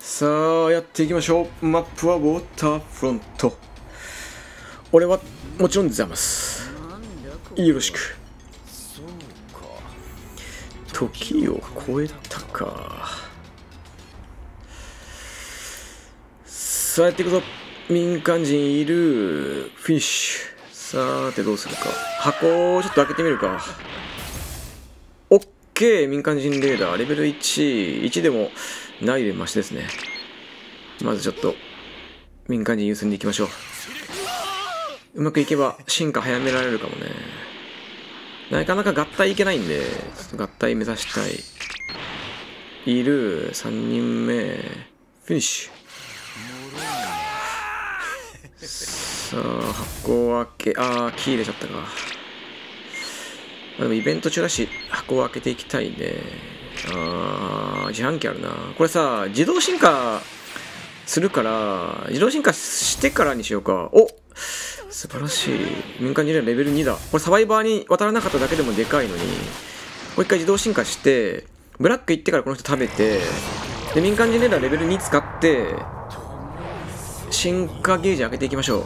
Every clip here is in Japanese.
さあやっていきましょう。マップはウォーターフロント。俺はもちろんざます。よろしく。時を超えたか。さあやっていくぞ。民間人いる。フィニッシュ。さてどうするか。箱をちょっと開けてみるか。オッケー。民間人レーダーレベル1でもないでマシですね。まずちょっと民間人優先でいきましょう。うまくいけば進化早められるかもね。なかなか合体いけないんで、ちょっと合体目指したい。いる。3人目フィニッシュ。さあ箱を開け、キー入れちゃったか。でもイベント中だし箱を開けていきたいね。自販機あるな。これさ自動進化するから自動進化してからにしようか。お、素晴らしい。民間人レベル2だ。これサバイバーに渡らなかっただけでもでかいのに、もう一回自動進化してブラック行ってからこの人食べて、で民間人レーダーレベル2使って進化ゲージ上げていきましょう。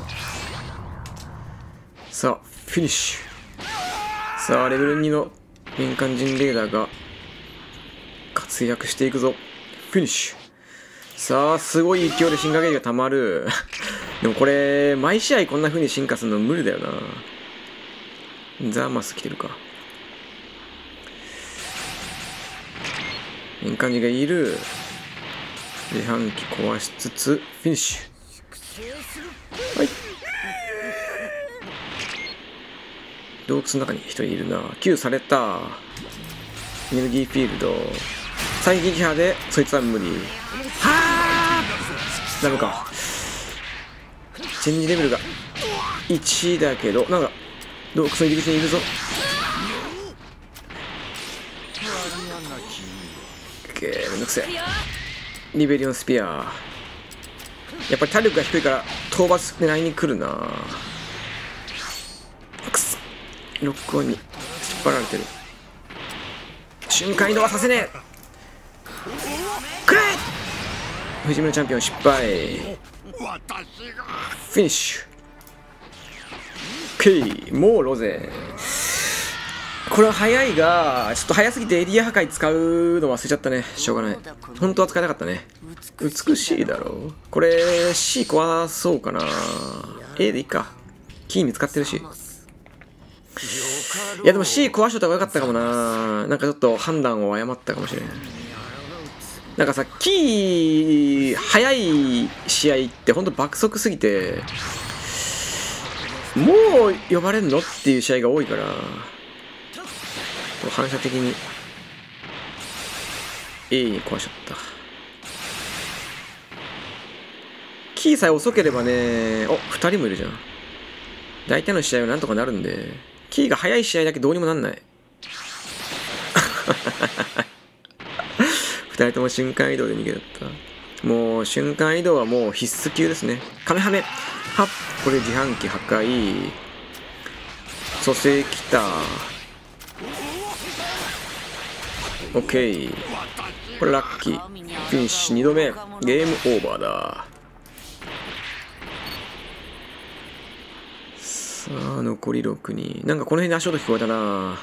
さあフィニッシュ。さあレベル2の民間人レーダーが活躍していくぞ。フィニッシュ。さあすごい勢いで進化ゲージがたまる。でもこれ毎試合こんな風に進化するの無理だよな。ザーマス来てるか。民間人がいる。自販機壊しつつフィニッシュ。はい。洞窟の中に一人いるな。救された。エネルギーフィールド。最撃破でそいつは無理。はあダメか。チェンジレベルが1だけど、なんか洞窟の入り口にいるぞ。めんどくせえ。リベリオンスピア。やっぱり体力が低いから討伐狙いに来るな。くそ、ロックオンに引っ張られてる。瞬間移動はさせねえ。くらえ。藤村チャンピオン失敗。フィニッシュ。OK。もうロゼ。これは早いが、ちょっと早すぎてエリア破壊使うの忘れちゃったね。しょうがない。本当は使えなかったね。美しいだろう。これ C 壊そうかな。A でいいか。キー見つかってるし。いやでも C 壊しといた方がよかったかもな。なんかちょっと判断を誤ったかもしれない。なんかさ、キー早い試合ってほんと爆速すぎて、もう呼ばれんのっていう試合が多いから、反射的に A に壊しちゃった。キーさえ遅ければね。お、2人もいるじゃん。大体の試合はなんとかなるんで、キーが早い試合だけどうにもなんない。2人とも瞬間移動で逃げだった。もう瞬間移動はもう必須級ですね。カメハメはっ。これ自販機破壊。蘇生きた。オッケー。これラッキー。フィニッシュ2度目。ゲームオーバーだ。さあ残り6人。なんかこの辺で足音聞こえたな。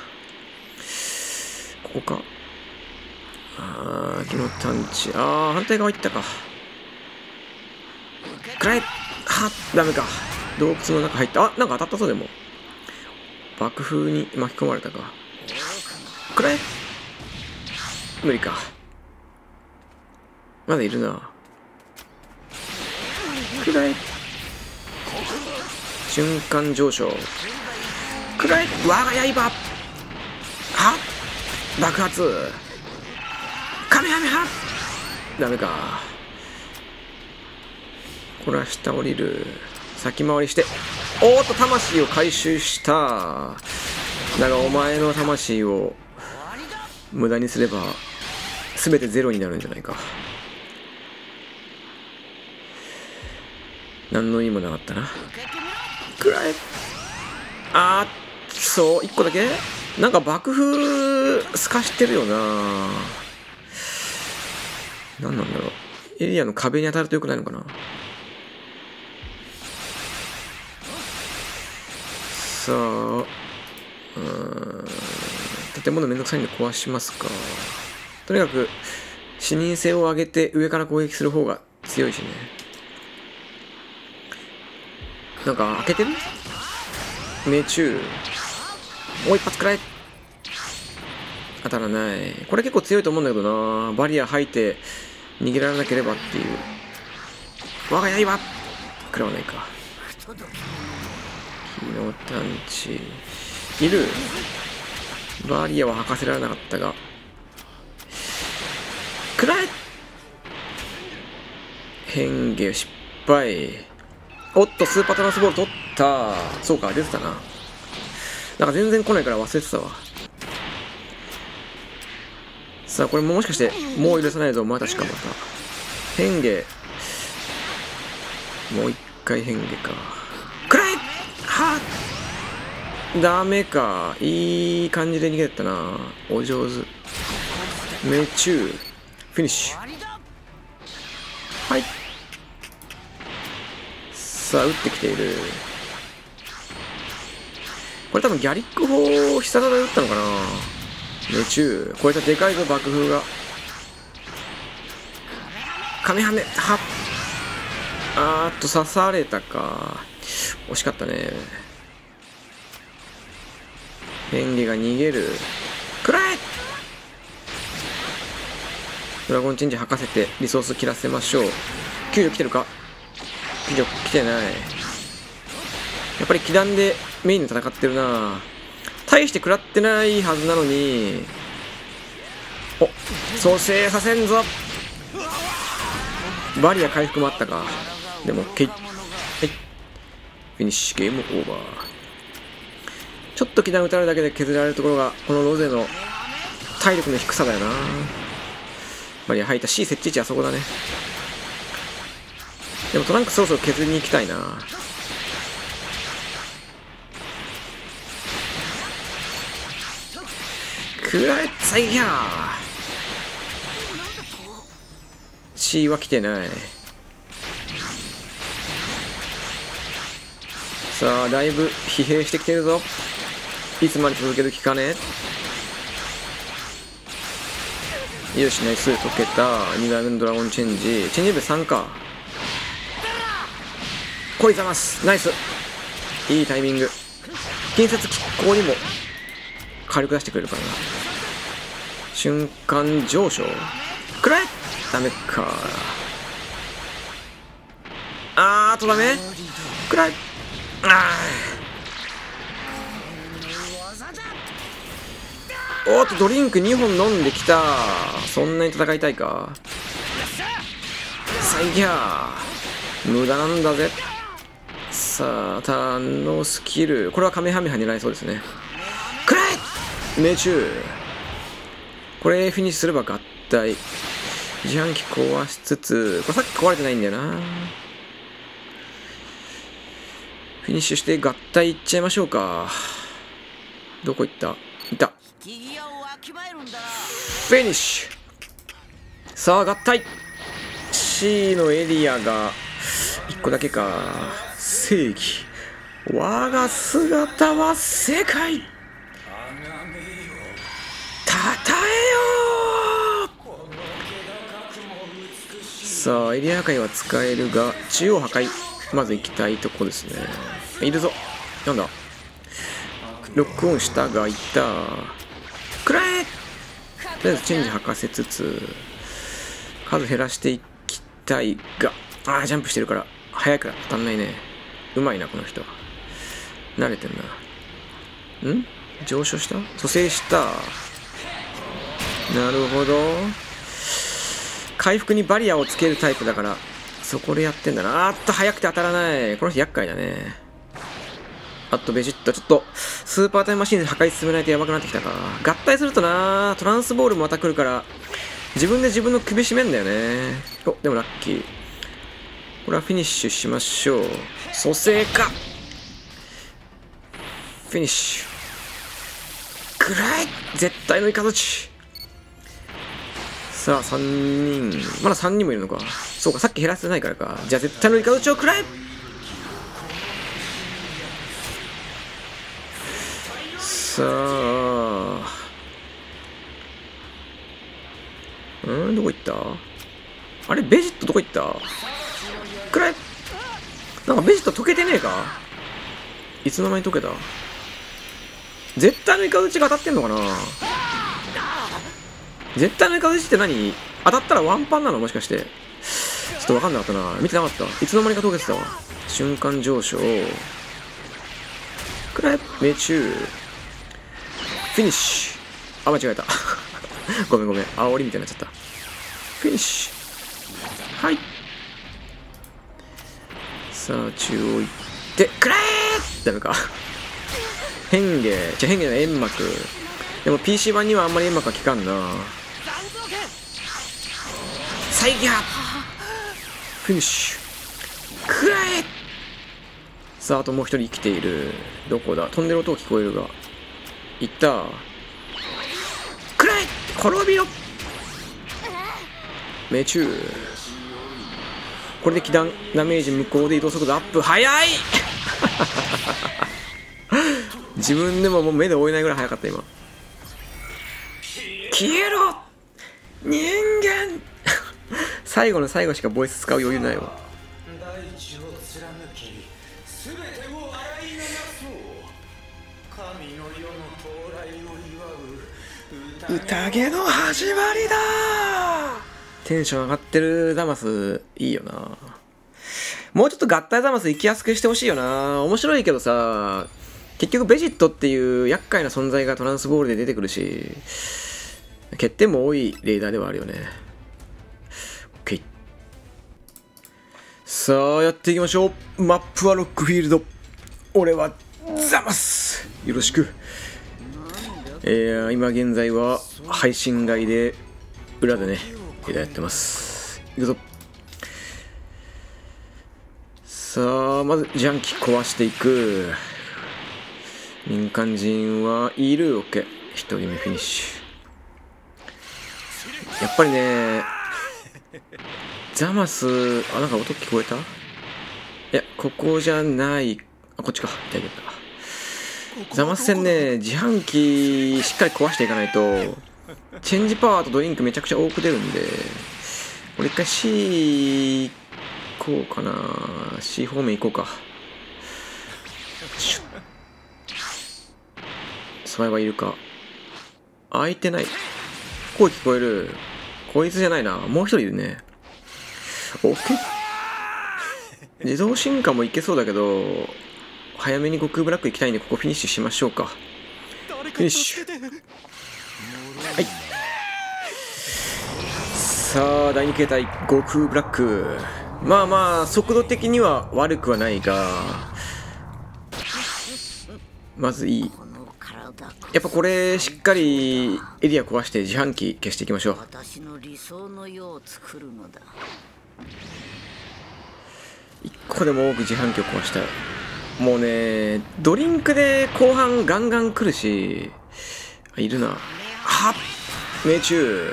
ここか。木の探知。反対側行ったか。くらえ。ダメか。洞窟の中入った。なんか当たったぞ。でも爆風に巻き込まれたか。くらえ。無理か。まだいるな。くらえ。瞬間上昇。くらえ。我が刃。爆発。カメハメハ。ダメか。これは下降りる。先回りして、おっと魂を回収した。だがお前の魂を無駄にすれば全てゼロになるんじゃないか。何の意味もなかったな。くらえ。そう1個だけなんか爆風透かしてるよな。何なんだろう。 エリアの壁に当たるとよくないのかな。さあ、建物めんどくさいんで壊しますか。とにかく視認性を上げて上から攻撃する方が強いしね。なんか開けてる？命中。もう一発くらい。当たらない。これ結構強いと思うんだけどな。バリア吐いて逃げられなければっていう。我が刃食らわないか。火の探知いる。バリアは吐かせられなかったが、くらえ。変化失敗。おっと、スーパートランスボール取った。そうか、出てたな。なんか全然来ないから忘れてたわ。さあ、これもしかしてもう許さないぞ。またしかまた変化。もう一回変化か。くらえ。はっ、ダメか。いい感じで逃げてったな。お上手。命中。フィニッシュ。はい。さあ、打ってきている。これ多分ギャリック砲を必殺で打ったのかな。命中。これじゃでかいぞ、爆風が。カメハメ。はっ。刺されたか。惜しかったね。変化が逃げる。くらえ。ドラゴンチェンジ吐かせてリソース切らせましょう。救助来てるか。救助来てない。やっぱり気団でメインで戦ってるな。大して食らってないはずなのに。お、蘇生させんぞ。バリア回復もあったか。でも OK。 はい、フィニッシュ。ゲームオーバー。ちょっと気団打たれるだけで削られるところがこのロゼの体力の低さだよな。バリア吐いた。 C 設置位置あそこだね。でもトランクそろそろ削りに行きたいな。くらえついやー。 C は来てない。さあ、だいぶ疲弊してきてるぞ。いつまで続ける気かね。よし、ナイス。解けた。2台目のドラゴンチェンジ。チェンジレベル3か。こいざます。ナイス。いいタイミング。近接拮抗にも火力出してくれるからな。瞬間上昇。くらえ。ダメか。あとダメ。くらえ。おっと、ドリンク2本飲んできた。そんなに戦いたいか。さいぎゃー。無駄なんだぜ。さあ、ターンのスキル。これはカメハメハ狙いそうですね。くらえ。命中。これフィニッシュすれば合体。自販機壊しつつ、これさっき壊れてないんだよな。フィニッシュして合体いっちゃいましょうか。どこ行った？いた。フィニッシュ。さあ、合体。 C のエリアが1個だけか。正義。我が姿は世界。たたえよう。さあ、エリア破壊は使えるが、中央破壊まず行きたいとこですね。いるぞ。なんだ。ロックオンしたがいた。くらえ。とりあえずチェンジ吐かせつつ数減らしていきたいが、ジャンプしてるから早いから当たんないね。うまいなこの人。慣れてんな。上昇した？蘇生した。なるほど。回復にバリアをつけるタイプだからそこでやってんだな。早くて当たらない。この人厄介だね。ベジット。ちょっとスーパータイムマシンで破壊進めないとやばくなってきたか。合体するとな、トランスボールもまた来るから自分で自分の首絞めんだよね。でもラッキー。これはフィニッシュしましょう。蘇生か。フィニッシュ。くらい。絶対のイカズチ。ささあ3人、まだ3人もいるのか。そうか、さっき減らせてないからか。じゃあ絶対のイカ打ちを食らえ。さあどこ行った。あれベジットどこ行った。くらえ。なんかベジット溶けてねえか。いつの間に溶けた。絶対のイカ打ちが当たってんのかな。絶対のイカ打ちって何。当たったらワンパンなのもしかして。ちょっと分かんなかったな。見てなかった。いつの間にか溶けてたわ。瞬間上昇くらえ。命中フィニッシュ。あ、間違えたごめんごめん、煽りみたいになっちゃった。フィニッシュ。はい。さあ中央行ってくらえ。ダメか変化。変化の煙幕。でも PC 版にはあんまり煙幕は効かんな。再撃破。フィニッシュ。くらえ。さああともう一人生きている。どこだ。飛んでる音聞こえるが。いった。くらえ。転びろ。命中。これで気弾ダメージ無効で移動速度アップ。速い自分でももう目で追えないぐらい速かった今。消えろ人間最後の最後しかボイス使う余裕ないわ。宴の始まりだ。テンション上がってるザマスいいよな。もうちょっと合体ザマス行きやすくしてほしいよな。面白いけどさ、結局ベジットっていう厄介な存在がトランスボールで出てくるし、欠点も多いレーダーではあるよね。 OK。 さあやっていきましょう。マップはロックフィールド。俺はザマスよろしく。今現在は配信外で裏でねやってます。いくぞ。さあまずジャンキ壊していく。民間人はいる。 OK。 1人目フィニッシュ。やっぱりねザマス、あ、なんか音聞こえた。いやここじゃない。あ、こっちか。いたいた。ザマス戦ね、自販機しっかり壊していかないとチェンジパワーとドリンクめちゃくちゃ多く出るんで、これ一回 C 行こうかな。 C 方面行こうか。スパイはいるか。開いてない。声聞こえる。こいつじゃないな。もう一人いるね。オッケー。自動進化もいけそうだけど早めに悟空ブラック行きたいんで、ここフィニッシュしましょうか。フィニッシュ。はい。さあ第2形態悟空ブラック。まあまあ速度的には悪くはないが、まずいい。やっぱこれしっかりエリア壊して自販機消していきましょう。 私の理想の世を作るのだ。 1個でも多く自販機を壊したい。もうねドリンクで後半ガンガン来るし。いるな。はっ命中。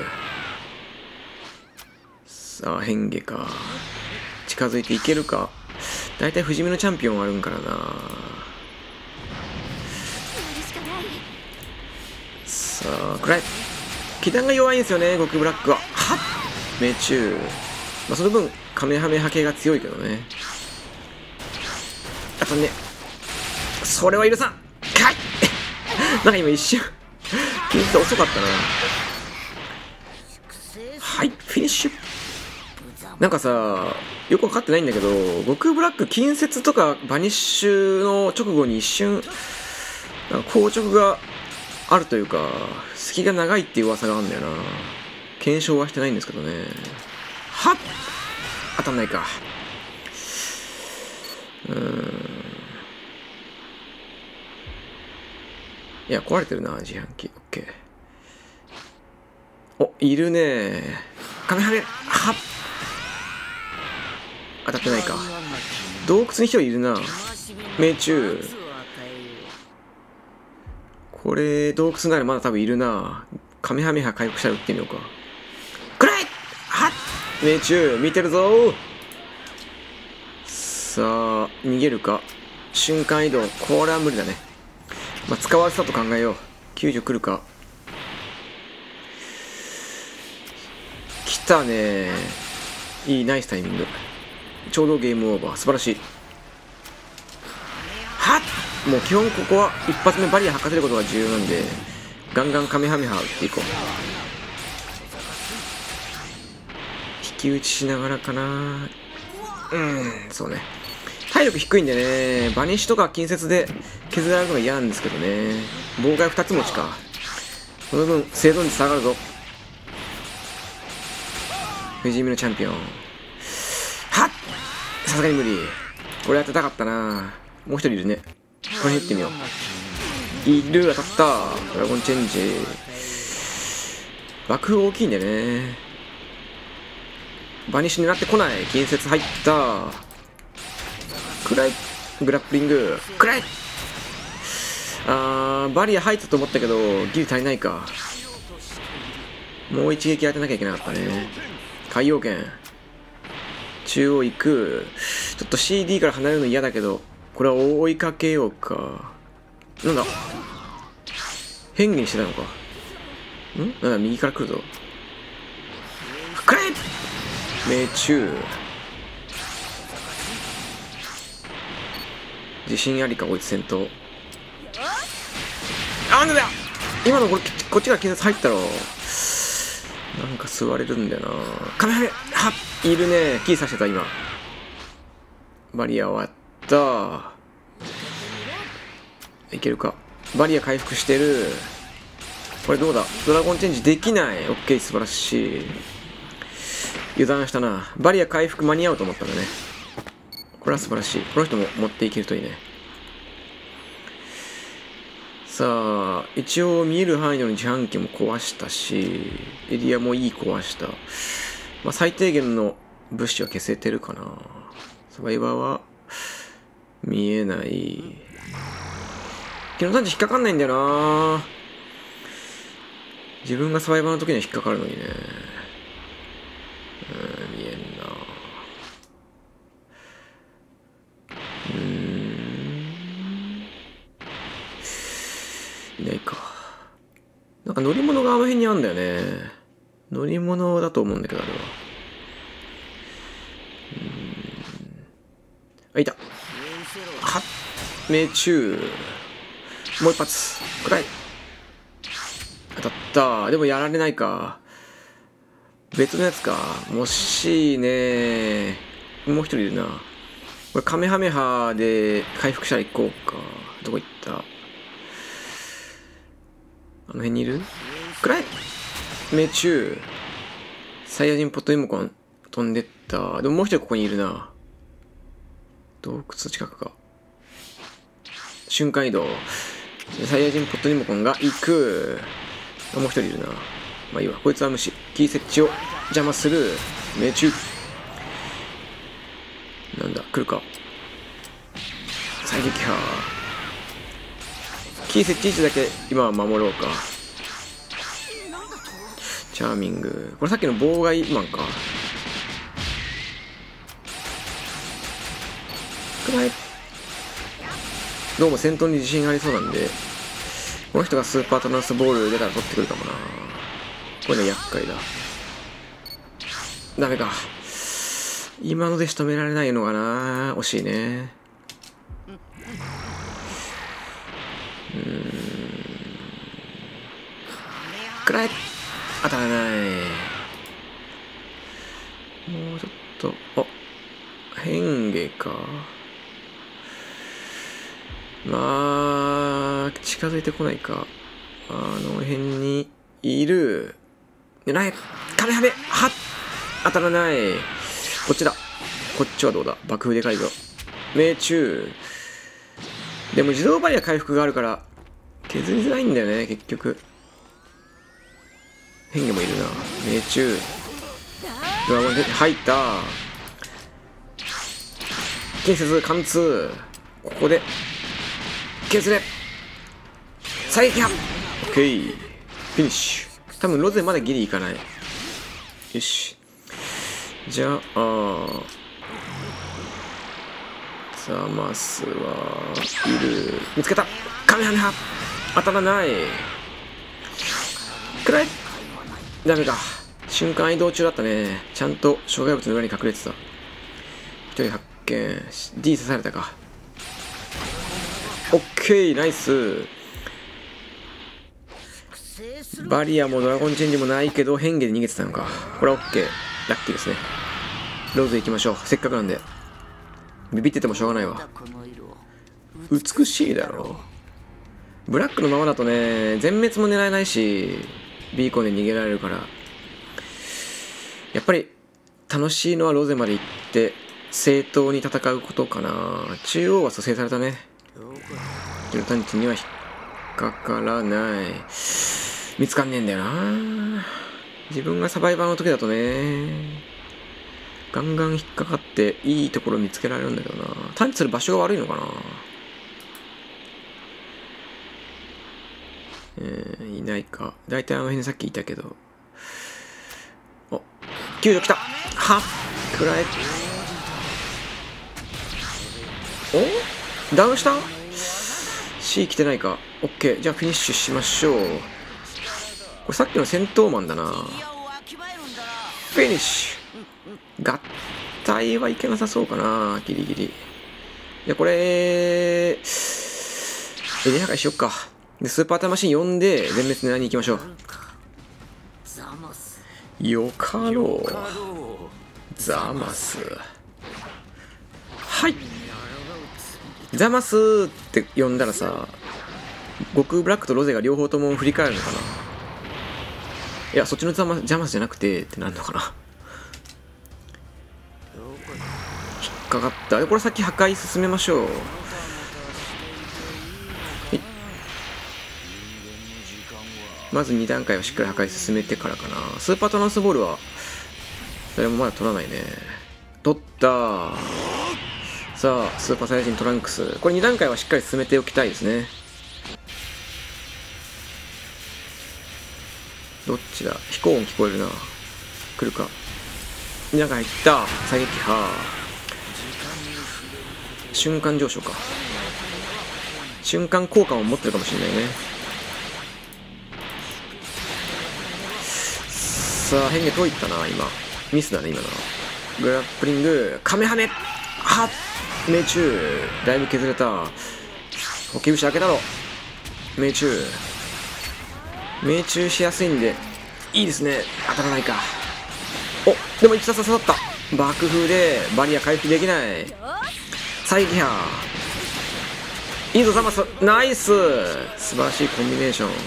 さあ変化か。近づいていけるか。だいたい不死身のチャンピオンあるんからな。さあくらい。気弾が弱いんですよね悟空ブラックは。はっ命中。まあその分カメハメハ系が強いけどね。あとねそれは許さん。はいなんか今一瞬気づいて遅かったな。はいフィニッシュ。なんかさよく分かってないんだけど、悟空ブラック近接とかバニッシュの直後に一瞬なんか硬直があるというか隙が長いっていう噂があるんだよな。検証はしてないんですけどね。はっ当たんないか。いや壊れてるな自販機。 OK。 おいるね。カメハメ。はっ当たってないか。洞窟に一人いるな。命中。これ洞窟ならまだ多分いるな。カメハメハ回復したら撃ってみようか。くら命中見てるぞ。さあ逃げるか。瞬間移動、これは無理だね。まあ使わせたと考えよう。90来るか。来たね。いい、ナイスタイミング。ちょうどゲームオーバー。素晴らしい。はっ、もう基本ここは一発目バリア吐かせることが重要なんで、ガンガンカメハメハ打っていこう。引き打ちしながらかな。そうね。体力低いんでね、バニッシュとか近接で削られるのが嫌なんですけどね。妨害2つ持ちか。その分生存率下がるぞ。不死身のチャンピオン。はっ、さすがに無理。これ当てたかったな。もう一人いるね。これ打ってみよう。いる、当たった。ドラゴンチェンジ。爆風大きいんだよね。バニッシュ狙ってこない。近接入った。くらい。グラップリング。くらい。バリア入ったと思ったけどギリ足りないか。もう一撃当てなきゃいけなかったね。海洋圏中央行く。ちょっと CD から離れるの嫌だけど、これは追いかけようか。なんだ、変化にしてたのか。なんだ、右から来るぞ。くらい。命中。自信ありかこいつ。戦闘。なんだよ、今のこっちが警察入ったろ。なんか吸われるんだよな。カメハメ、はっ、いるね。キーさしてた今。バリア終わった。いけるか。バリア回復してる。これどうだ。ドラゴンチェンジできない。オッケー、素晴らしい。油断したな。バリア回復間に合うと思ったんだね。これは素晴らしい。この人も持っていけるといいね。さあ、一応見える範囲での自販機も壊したし、エリアもいい壊した。まあ、最低限の物資は消せてるかな。サバイバーは見えない。昨日単純引っかかんないんだよな。自分がサバイバーの時には引っかかるのにね。見えんな。いないか。なんか乗り物があの辺にあるんだよね。乗り物だと思うんだけど、あれは。あ、いた。はっ、命中。もう一発。くらい。当たった。でもやられないか。別のやつか。もしいね。もう一人いるな。これカメハメハで回復したら行こうか。どこ行った？あの辺にいる？くらい。命中。サイヤ人ポットリモコン飛んでった。でももう一人ここにいるな。洞窟近くか。瞬間移動。サイヤ人ポットリモコンが行く。もう一人いるな。まあいいわ。こいつは無視。キー設置を邪魔する。命中。なんだ、来るか。最撃破。キー設置位置だけ今は守ろうか。チャーミング。これさっきの妨害マンか。くらい。どうも戦闘に自信がありそうなんで、この人がスーパートランスボール出たら取ってくるかもな。これね、厄介だ。ダメか。今ので仕留められないのかな。惜しいね。くらい。当たらない。もうちょっと。あ、変化か。まあ近づいてこないか。あの辺にいる。狙え。カメハメ。はっ、当たらない。こっちだ。こっちはどうだ。爆風でかいぞ。命中。でも自動バリア回復があるから削りづらいんだよね結局。変化もいるな。命中。ドラゴンで入った。近接貫通。ここで削れ。再撃破。オッケー。フィニッシュ。多分ロゼまだギリいかない。よし。 じゃあザマスはいる。見つけた。カメハメハ。当たらない。くらい。ダメか。瞬間移動中だったね。ちゃんと障害物の裏に隠れてた。一人発見。D 刺されたか。オッケー、ナイス。バリアもドラゴンチェンジもないけど変化で逃げてたのか。これはオッケー。ラッキーですね。ローズ行きましょう。せっかくなんで。ビビっててもしょうがないわ。美しいだろ。ブラックのままだとね、全滅も狙えないし、ビーコンで逃げられるから。やっぱり楽しいのはロゼまで行って正当に戦うことかな。中央は蘇生されたね。ジロタンチには引っかからない。見つかんねえんだよな。自分がサバイバーの時だとね、ガンガン引っかかっていいところ見つけられるんだけどな。探知する場所が悪いのかな。いないか。だいたいあの辺さっきいたけど。お、救助来た。はっ、くらえ。お、ダウンした。 C 来てないか。オッケー、じゃあフィニッシュしましょう。これさっきの戦闘マンだな。フィニッシュ。合体はいけなさそうかな、ギリギリ。じゃあこれエリア破壊しよっか。でスーパータイムマシン呼んで全滅狙いに行きましょう。よかろうザマス。はい、ザマスって呼んだらさ、悟空ブラックとロゼが両方とも振り返るのかな。いや、そっちのザマスじゃなくてってなるのかな。引っかかった。これ先破壊進めましょう。まず2段階はしっかり破壊進めてからかな。スーパートランスボールは誰もまだ取らないね。取った。さあスーパーサイヤ人トランクス、これ2段階はしっかり進めておきたいですね。どっちだ。飛行音聞こえるな。来るか。2段階入った。射撃波。瞬間上昇か。瞬間効果も持ってるかもしれないね。さあ変化遠いったな。今ミスだね今の。グラップリングカメハメはっ命中。だいぶ削れた。補給口開けたろ。命中命中しやすいんでいいですね。当たらないか。お、でも一発刺さった。爆風でバリア回復できない。再撃波いいぞザマス。ナイス、素晴らしいコンビネーション。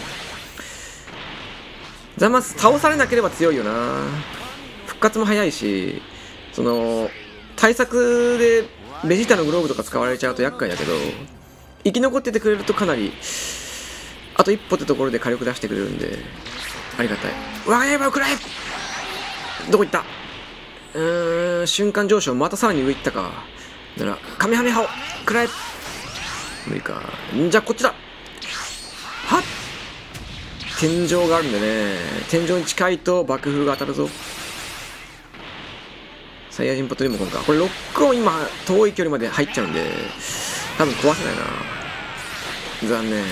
ザマス倒されなければ強いよな。復活も早いし、その対策でベジータのグローブとか使われちゃうと厄介だけど、生き残っててくれるとかなりあと一歩ってところで火力出してくれるんでありがたい。うわ、やばい、くらえ。どこ行った。瞬間上昇またさらに上行ったか。ならカメハメハをくらえ。無理か。じゃあこっちだ。はっ、天井があるんでね、天井に近いと爆風が当たるぞ。サイヤ人ポットリモコンか。これロックオン今遠い距離まで入っちゃうんで多分壊せないな。残念。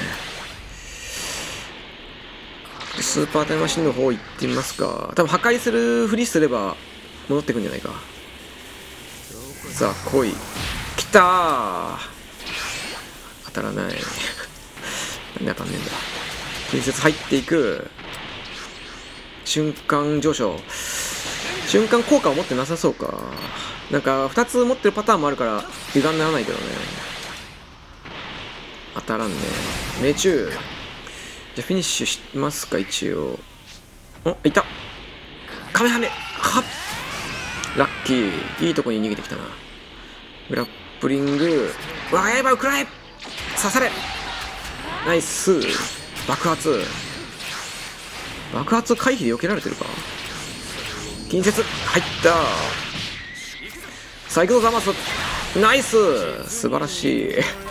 スーパータイムマシンの方行ってみますか。多分破壊するふりすれば戻ってくんじゃないか。さあ来い。来たー。当たらない。なんで当たんねえんだ。近接入っていく。瞬間上昇。瞬間効果を持ってなさそうか。なんか2つ持ってるパターンもあるから油断ならないけどね。当たらんね。命中。じゃあフィニッシュしますか一応。お、いた。カメハメはっ、ラッキー。いいとこに逃げてきたな。グラップリング。うわ、やばい、食らえ。刺され。ナイス。爆発。爆発を回避で避けられてるか。近接入った。さあ行くぞザマス。ナイス、素晴らし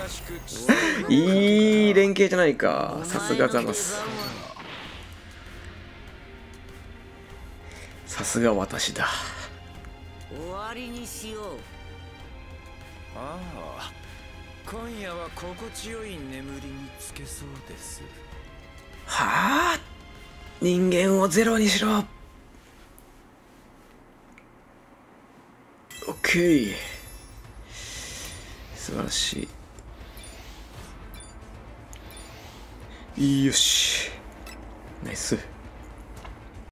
い。いい連携じゃないか。さすがザマス。さすが私だ。 終わりにしよう。 ああ、今夜は心地よい眠りにつけそうです。 はあ、人間をゼロにしろ。オッケー、素晴らしい。よし、ナイス。